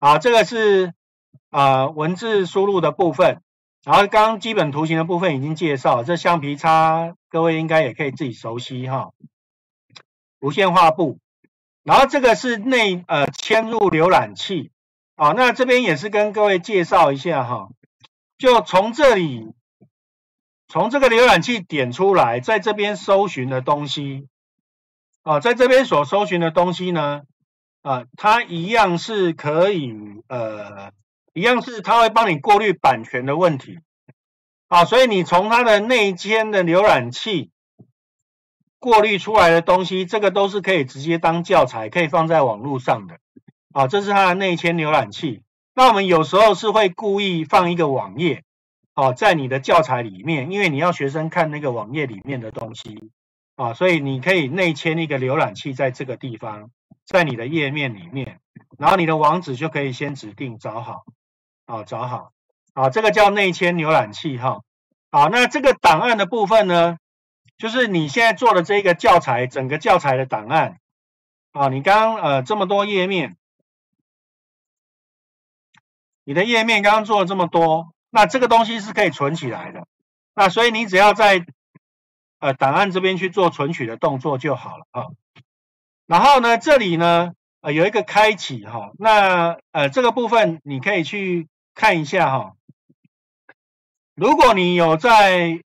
好，这个是文字输入的部分，然后刚刚基本图形的部分已经介绍，这橡皮擦各位应该也可以自己熟悉哈。无线画布，然后这个是嵌入浏览器，那这边也是跟各位介绍一下哈，就从这里，从这个浏览器点出来，在这边搜寻的东西，在这边所搜寻的东西呢，它一样是可以，一样是它会帮你过滤版权的问题，所以你从它的内嵌的浏览器过滤出来的东西，这个都是可以直接当教材，可以放在网络上的，这是它的内嵌浏览器。那我们有时候是会故意放一个网页，在你的教材里面，因为你要学生看那个网页里面的东西，所以你可以内嵌一个浏览器在这个地方，在你的页面里面，然后你的网址就可以先指定找好，找好，这个叫内嵌浏览器哈。那这个档案的部分呢，就是你现在做的这个教材，整个教材的档案，你刚刚这么多页面，你的页面刚刚做了这么多，那这个东西是可以存起来的，那所以你只要在档案这边去做存取的动作就好了啊。然后呢，这里呢有一个开启哈，那这个部分你可以去看一下哈。如果你有在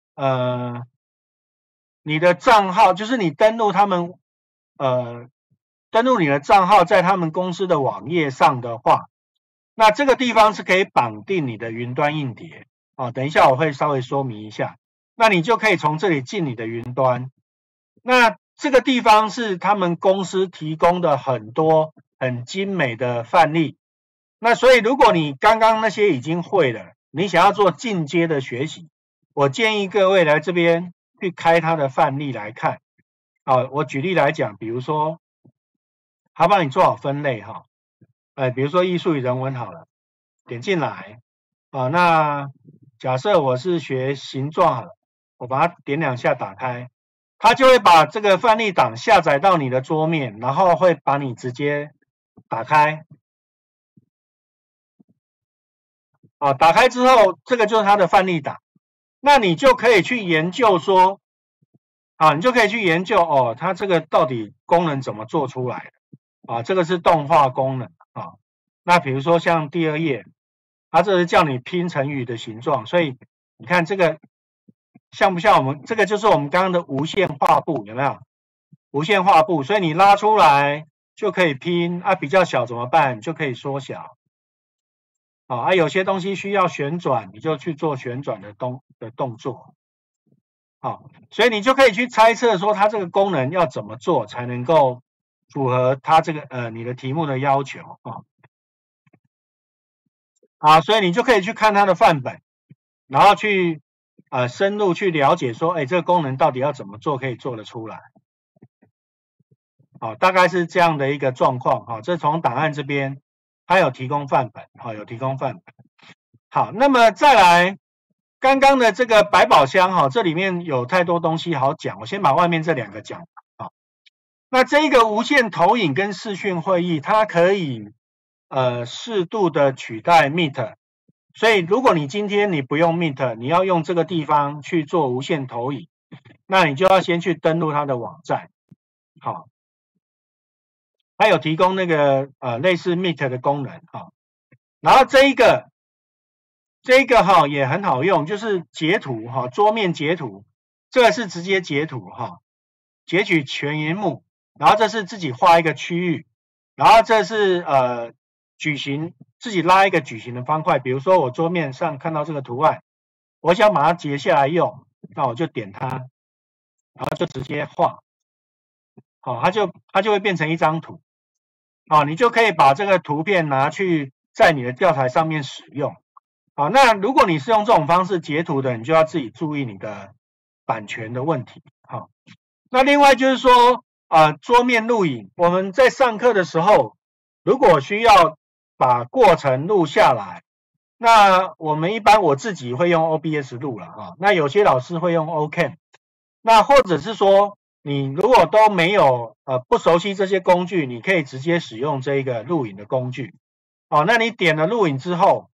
你的账号，就是你登录他们登录你的账号在他们公司的网页上的话，那这个地方是可以绑定你的云端硬碟等一下我会稍微说明一下。那你就可以从这里进你的云端。那这个地方是他们公司提供的很多很精美的范例。那所以如果你刚刚那些已经会了，你想要做进阶的学习，我建议各位来这边去开它的范例来看。我举例来讲，比如说他帮你做好分类哈，比如说艺术与人文好了，点进来那假设我是学形状好了，我把它点2下打开，它就会把这个范例档下载到你的桌面，然后会把你直接打开。打开之后，这个就是它的范例档，那你就可以去研究说，你就可以去研究它这个到底功能怎么做出来的这个是动画功能那比如说像第2页，它这是叫你拼成语的形状，所以你看这个像不像我们这个就是我们刚刚的无线画布，有没有？无线画布，所以你拉出来就可以拼比较小怎么办？就可以缩小。有些东西需要旋转，你就去做旋转的动作。所以你就可以去猜测说它这个功能要怎么做才能够符合它这个你的题目的要求所以你就可以去看它的范本，然后去深入去了解说，这个功能到底要怎么做可以做得出来。大概是这样的一个状况这从档案这边它有提供范本有提供范本。好，那么再来刚刚的这个百宝箱这里面有太多东西好讲，我先把外面这2个讲那这个无线投影跟视讯会议，它可以适度的取代 Meet， 所以如果你今天你不用 Meet， 你要用这个地方去做无线投影，那你就要先去登录它的网站。它有提供那个类似 Meet 的功能然后这一个也很好用，就是截图桌面截图，这个是直接截图截取全萤幕，然后这是自己画一个区域，然后这是自己拉一个矩形的方块，比如说我桌面上看到这个图案，我想把它截下来用，那我就点它，然后就直接画，它就会变成一张图。你就可以把这个图片拿去在你的教材上面使用。那如果你是用这种方式截图的，你就要自己注意你的版权的问题。那另外就是说桌面录影，我们在上课的时候，如果需要把过程录下来，那我们一般我自己会用 OBS 录了那有些老师会用 Ocam， 那或者是说你如果都没有不熟悉这些工具，你可以直接使用这个录影的工具哦，那你点了录影之后，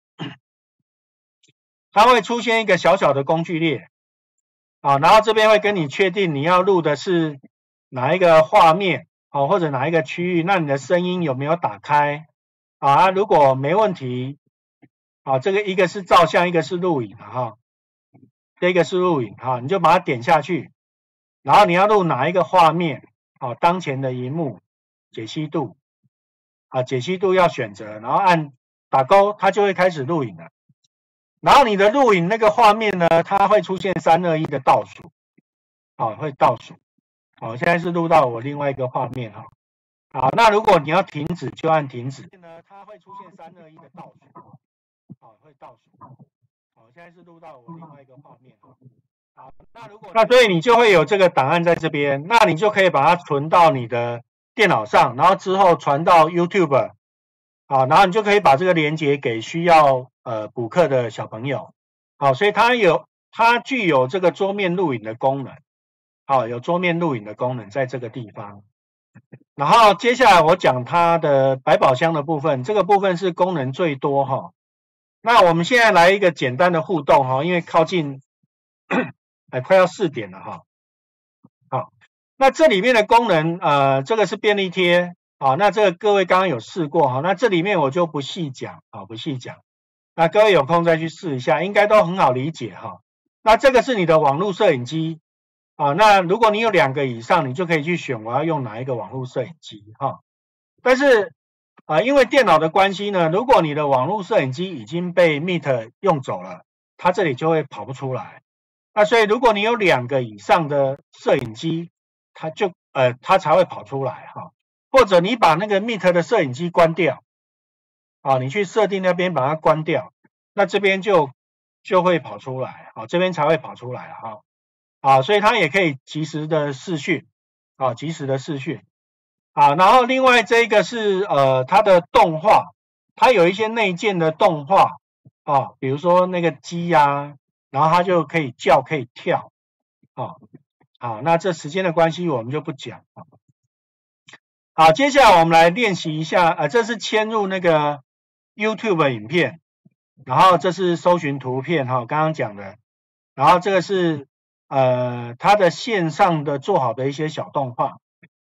它会出现一个小小的工具列，啊，然后这边会跟你确定你要录的是哪一个画面，哦，或者哪一个区域，那你的声音有没有打开？啊，如果没问题，啊，这个一个是照相，一个是录影哈，这个是录影哈，你就把它点下去，然后你要录哪一个画面，啊，当前的荧幕解析度，啊，解析度要选择，然后按打勾，它就会开始录影了。然后你的录影那个画面呢，它会出现3、2、1的倒数，啊，会倒数。好，现在是录到我另外一个画面哈。好，那如果你要停止，就按停止。呢，它会出现3、2、1的倒数，好，会倒数。好，现在是录到我另外一个画面哈。好，那所以你就会有这个档案在这边，那你就可以把它存到你的电脑上，然后之后传到 YouTube， 好，然后你就可以把这个连结给需要补课的小朋友。好，所以它具有这个桌面录影的功能。好，有桌面录影的功能在这个地方。然后接下来我讲它的百宝箱的部分，这个部分是功能最多哈。那我们现在来一个简单的互动哈，因为靠近快要4点了哈。好，那这里面的功能这个是便利贴，好，那这个各位刚刚有试过哈，那这里面我就不细讲，好，不细讲。那各位有空再去试一下，应该都很好理解哈。那这个是你的网络摄影机。啊，那如果你有2个以上，你就可以去选我要用哪一个网络摄影机哈。但是因为电脑的关系呢，如果你的网络摄影机已经被 Meet 用走了，它这里就会跑不出来。那所以如果你有2个以上的摄影机，它才会跑出来哈。或者你把那个 Meet 的摄影机关掉，啊，你去设定那边把它关掉，那这边就会跑出来，啊，这边才会跑出来哈。啊，所以它也可以及时的视讯，啊，及时的视讯，啊，然后另外这个是它的动画，它有一些内建的动画，啊，比如说那个鸡呀，然后它就可以叫可以跳，啊，好，那这时间的关系我们就不讲，啊，好，接下来我们来练习一下，这是嵌入那个 YouTube 影片，然后这是搜寻图片哈，刚刚讲的，然后这个是它的线上的做好的一些小动画。